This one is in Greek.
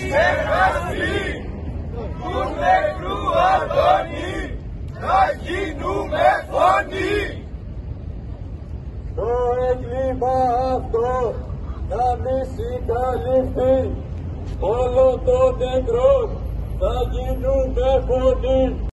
ξεχαστεί του νεκρού Αντώνη, να γίνουμε φωνή. Το έγκλημα αυτό να μη συγκαλυφθεί, όλο το νεκρό θα γίνουμε φωνή.